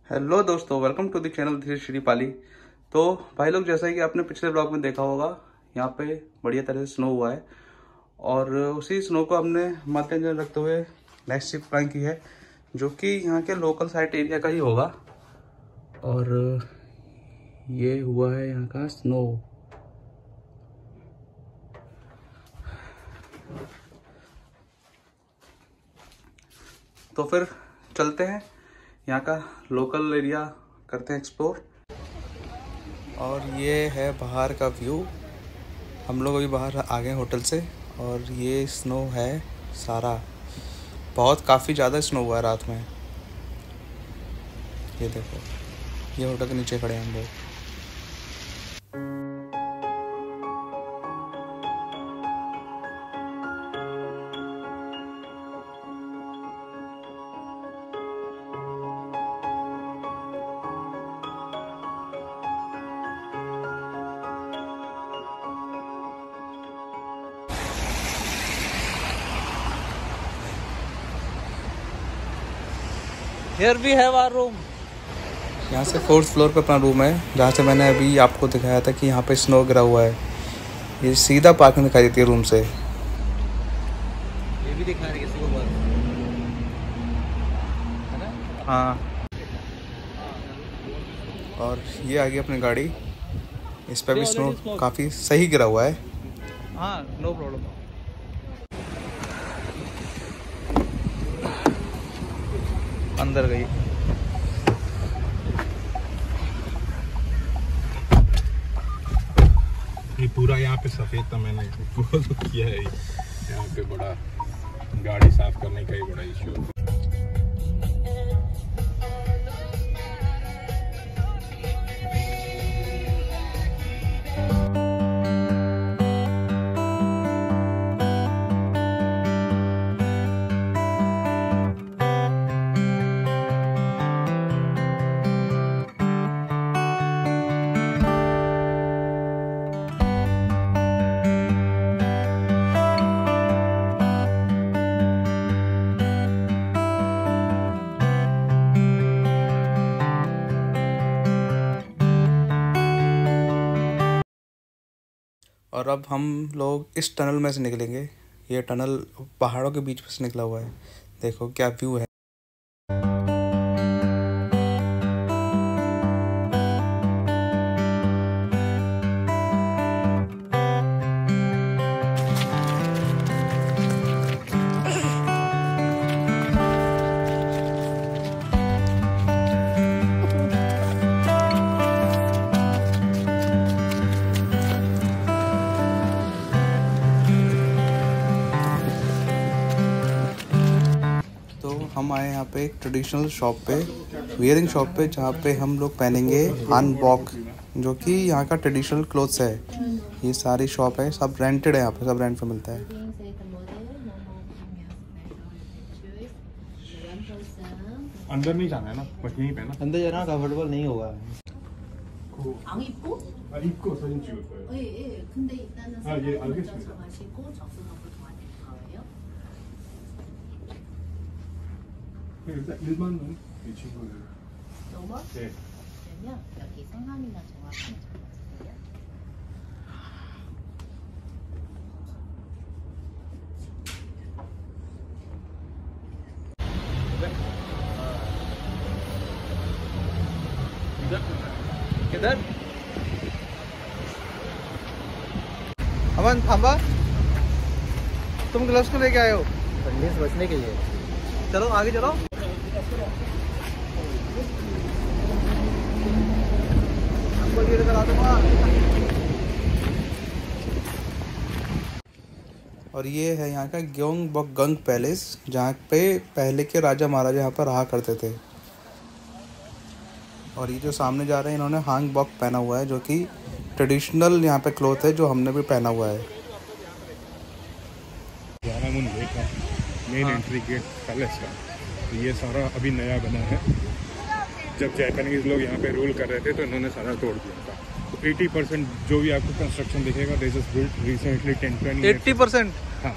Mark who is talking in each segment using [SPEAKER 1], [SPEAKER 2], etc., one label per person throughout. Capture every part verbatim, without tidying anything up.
[SPEAKER 1] Hello दोस्तों, welcome to the channel धीरे श्री पाली। तो भाई लोग, जैसा कि आपने पिछले ब्लॉग में देखा होगा, यहाँ पे बढ़िया तरह से स्नो हुआ है और उसी स्नो को हमने मद्देनजर रखते हुए नेक्स्ट ट्रिप प्लान की है, जो कि यहाँ के लोकल साइट एरिया का ही होगा। और ये हुआ है यहाँ का स्नो। तो फिर चलते हैं, यहाँ का लोकल एरिया करते हैं एक्सप्लोर। और ये है बाहर का व्यू। हम लोग अभी बाहर आ गए होटल से और ये स्नो है सारा, बहुत काफ़ी ज़्यादा स्नो हुआ है रात में। ये देखो, ये होटल के नीचे खड़े हैं हम लोग।
[SPEAKER 2] Here we have our room.
[SPEAKER 1] यहाँ से फोर्थ फ्लोर पे अपना रूम है, जहाँ से मैंने अभी आपको दिखाया था कि यहाँ पे स्नो गिरा हुआ है। ये सीधा पार्किंग दिखाई देती है रूम से।
[SPEAKER 2] ये भी दिखा रही है किसी को बस, है ना?
[SPEAKER 1] हाँ, और ये आ गई अपनी गाड़ी। इस पे भी स्नो काफ़ी सही गिरा हुआ है।
[SPEAKER 2] हाँ, नो प्रॉब्लम। अंदर गई।
[SPEAKER 3] ये पूरा यहाँ पे सफेद था, मैंने वो तो किया है। यहाँ पे बड़ा गाड़ी साफ करने का ही बड़ा इशू।
[SPEAKER 1] और अब हम लोग इस टनल में से निकलेंगे। ये टनल पहाड़ों के बीच में से निकला हुआ है। देखो क्या व्यू है। हम आए यहाँ पे एक ट्रेडिशनल शॉप पे, वियरिंग शॉप पे, जहाँ पे हम लोग पहनेंगे हानबॉक, जो कि यहाँ का ट्रेडिशनल क्लोथ्स है। ये सारी शॉप है, सब रेंटेड है, यहाँ पे सब रेंट पे मिलता है।
[SPEAKER 3] अंदर नहीं जाना है ना, बस यहीं पे ना।
[SPEAKER 2] अंदर जाना कंफर्टेबल नहीं होगा।
[SPEAKER 4] 안 입고?
[SPEAKER 3] 아, 입고 사진 찍을 거예요.
[SPEAKER 4] 예, 예. 근데 일단은
[SPEAKER 3] 아, 예,
[SPEAKER 4] 먼저
[SPEAKER 3] 알겠습니다.
[SPEAKER 4] 정하시고 접수석을 도와드릴 거예요.
[SPEAKER 3] 일단 일반은 이 친구들.
[SPEAKER 4] 넘어?
[SPEAKER 3] 네.
[SPEAKER 4] 그러면 여기 성함이나 정확히 적어주세요.
[SPEAKER 2] किधर? अमन थांबा, तुम ग्लव्स को लेके आए हो ठंडी से बचने के लिए। चलो आगे चलो। हमको धीरे करा दूंगा।
[SPEAKER 1] और ये है यहाँ का ग्योंगबोकगंग पैलेस, जहाँ पे पहले के राजा महाराजा यहाँ पर रहा करते थे। और ये जो सामने जा रहे हैं, इन्होंने हांगबॉक पहना हुआ है, जो कि ट्रेडिशनल यहाँ पे क्लोथ है, जो हमने भी पहना हुआ है।
[SPEAKER 3] मेन एंट्री गेट पैलेस का, तो ये सारा अभी नया बना है। जब जापानीज लोग यहाँ पे रूल कर रहे थे तो इन्होंने सारा तोड़ दिया था। तो अस्सी परसेंट जो भी आपको कंस्ट्रक्शन दिखेगा, this is built recently ten twenty
[SPEAKER 2] अस्सी परसेंट।
[SPEAKER 3] हाँ,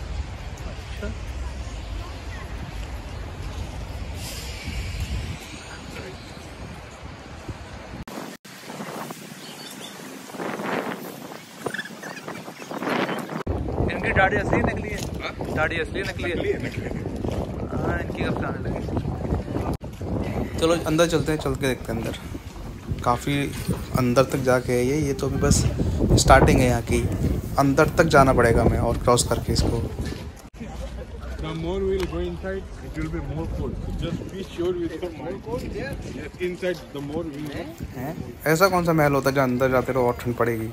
[SPEAKER 2] इनकी दाढ़ी असली निकली है, दाढ़ी असली निकली है। हाँ इनकी कब से आने लगी। चलो अंदर चलते हैं, चल के देखते हैं अंदर। काफ़ी अंदर तक जाके है ये ये तो अभी बस स्टार्टिंग है यहाँ की। अंदर तक जाना पड़ेगा हमें और क्रॉस करके इसको।
[SPEAKER 3] The more we will go inside, it will be more cold. So just be sure with your mind. Yes, inside the more we will go.
[SPEAKER 2] हैं? ऐसा कौन सा महल होता है जहाँ अंदर जाते रहो और ठंड पड़ेगी?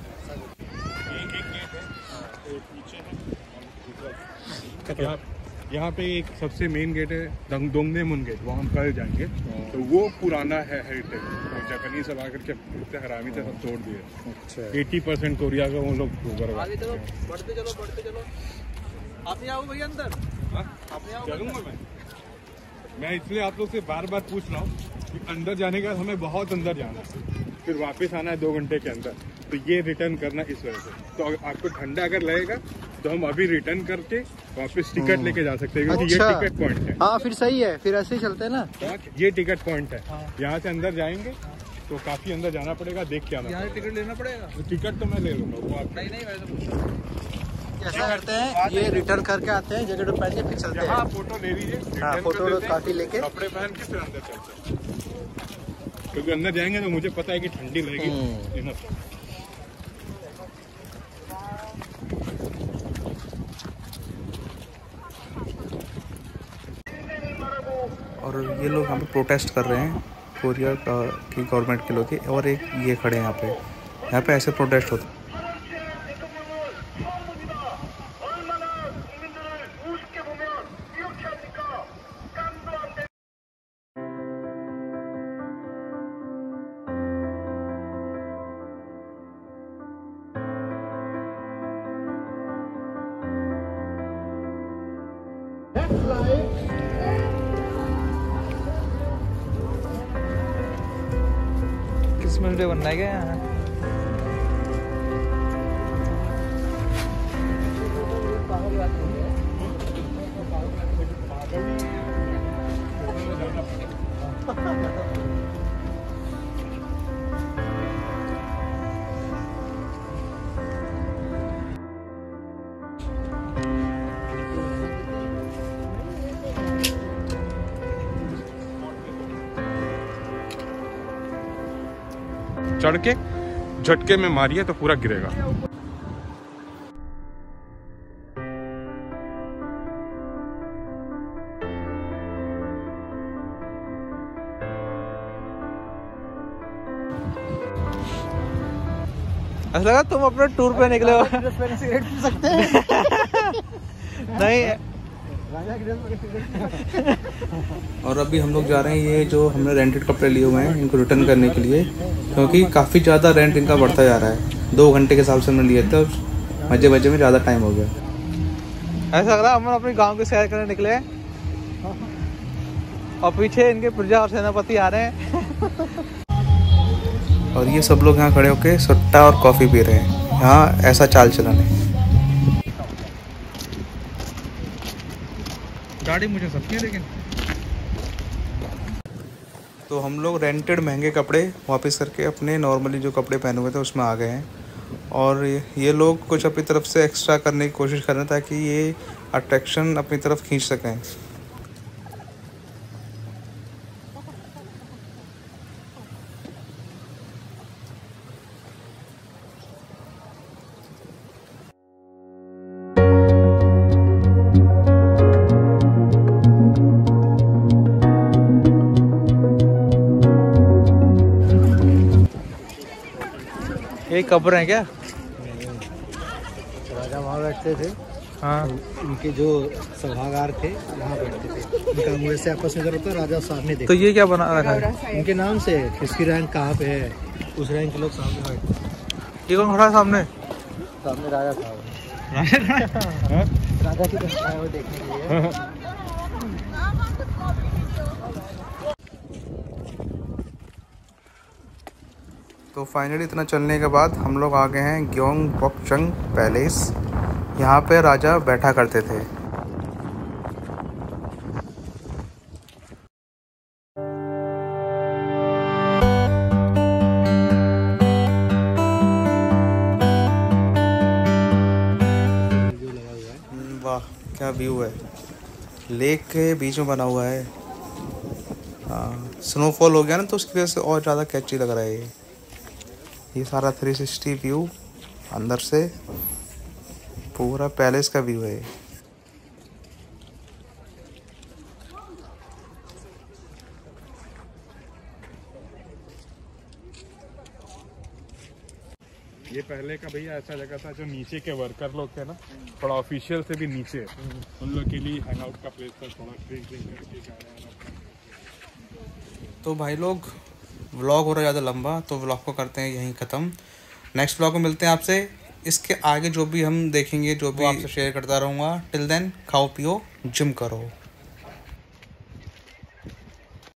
[SPEAKER 3] यहाँ यहाँ पे एक सबसे मेन गेट है दोंगदेमुन गेट, वहाँ हम कल जाएंगे। तो वो पुराना है हेरिटेज, तो जापानीज सब आकर के इतने हरामी थे, सब तोड़ दिए। अच्छा, अस्सी परसेंट कोरिया का वो लोग बर्बाद।
[SPEAKER 2] आगे चलो, बढ़ते चलो बढ़ते चलो। आप नहीं आओ भैया अंदर? आप नहीं आओ?
[SPEAKER 3] चलूंगा मैं मैं इसलिए आप लोग से बार बार पूछ रहा हूँ कि अंदर जाने का हमें बहुत अंदर जाना है, फिर वापस आना है दो घंटे के अंदर, तो ये रिटर्न करना इस वजह से। तो आपको ठंडा अगर लगेगा तो हम अभी रिटर्न करके वापस टिकट लेके जा सकते हैं, क्योंकि
[SPEAKER 2] अच्छा।
[SPEAKER 3] ये टिकट पॉइंट है।
[SPEAKER 2] हाँ फिर सही है, फिर ऐसे ही चलते हैं ना।
[SPEAKER 3] ये टिकट पॉइंट है, यहाँ से अंदर जाएंगे तो काफी अंदर जाना पड़ेगा, देख के आना।
[SPEAKER 2] यहाँ टिकट लेना पड़ेगा?
[SPEAKER 3] टिकट तो मैं ले लूंगा, वो आप
[SPEAKER 2] नहीं नहीं वैसे ऐसा करते हैं, ये रिटर्न करके आते हैं, जैकेट पहन के फिर चलते हैं।
[SPEAKER 3] हाँ फोटो ले लीजिए,
[SPEAKER 2] हाँ फोटो काफी लेके
[SPEAKER 3] कपड़े पहन के फिर अंदर चलते हैं, क्योंकि अंदर जाएंगे तो मुझे पता है कि ठंडी लगेगी।
[SPEAKER 1] और ये लोग यहाँ पे प्रोटेस्ट कर रहे हैं कोरिया का की गवर्नमेंट के लोग, और एक ये खड़े हैं यहाँ पे। यहाँ पे ऐसे प्रोटेस्ट होते हैं।
[SPEAKER 2] क्रिसमस डे बनना है क्या यहाँ?
[SPEAKER 3] चढ़ के झटके में मारिए तो पूरा गिरेगा।
[SPEAKER 2] ऐसा लगा तुम अपने टूर पे निकले हो। सिगरेट पी सकते हैं? नहीं।
[SPEAKER 1] और अभी हम लोग जा रहे हैं, ये जो हमने रेंटेड कपड़े लिए हुए हैं इनको रिटर्न करने के लिए, क्योंकि काफ़ी ज़्यादा रेंट इनका बढ़ता जा रहा है। दो घंटे के हिसाब से हमने लिए थे और मजे मजे में ज़्यादा टाइम हो गया।
[SPEAKER 2] ऐसा लग रहा है हम अपने गांव की सैर करने निकले और पीछे इनके प्रजा और सेनापति आ रहे हैं।
[SPEAKER 1] और ये सब लोग यहाँ खड़े होके सुट्टा और कॉफ़ी पी रहे हैं। यहाँ ऐसा चाल चलन है।
[SPEAKER 3] गाड़ी मुझे सबकी है लेकिन।
[SPEAKER 1] तो हम लोग रेंटेड महंगे कपड़े वापस करके अपने नॉर्मली जो कपड़े पहने हुए थे उसमें आ गए हैं। और ये लोग कुछ अपनी तरफ से एक्स्ट्रा करने की कोशिश कर रहे हैं ताकि ये अट्रैक्शन अपनी तरफ खींच सकें।
[SPEAKER 2] ये कब्र है क्या?
[SPEAKER 5] राजा वहाँ बैठते थे।
[SPEAKER 2] हाँ।
[SPEAKER 5] उनके जो सभागार थे वहाँ बैठते थे। उनका मुँह से आपस में होता, राजा सामने देखते।
[SPEAKER 2] तो ये क्या बना रखा है?
[SPEAKER 5] उनके नाम से किसकी रैंक कहाँ पे है, उस रैंक के लोग सामने बैठते हैं।
[SPEAKER 2] ये कौन खड़ा है सामने?
[SPEAKER 5] सामने राजा साहब राजा की तरफ आए हुए देखने के लिए।
[SPEAKER 1] तो फाइनली इतना चलने के बाद हम लोग आ गए हैं ग्योंगबोक्चंग पैलेस। यहाँ पे राजा बैठा करते थे।
[SPEAKER 2] व्यू है, लेक के बीच में बना हुआ है। हाँ, स्नोफॉल हो गया ना तो उसकी वजह से और ज़्यादा कैची लग रहा है ये ये सारा थ्री सिक्सटी व्यू अंदर से, पूरा पैलेस का व्यू है।
[SPEAKER 3] ये पहले का भैया ऐसा जगह था जो नीचे के वर्कर लोग थे ना, थोड़ा ऑफिशियल से भी नीचे, उन लोग के लिए हैंग आउट का प्लेस था, थोड़ा ड्रिंक ड्रिंक करके जाना।
[SPEAKER 2] तो भाई लोग व्लॉग हो रहा है ज़्यादा लंबा, तो व्लॉग को करते हैं यहीं ख़त्म। नेक्स्ट व्लॉग में मिलते हैं आपसे। इसके आगे जो भी हम देखेंगे, जो भी आपसे शेयर करता रहूँगा। टिल देन खाओ पियो जिम करो।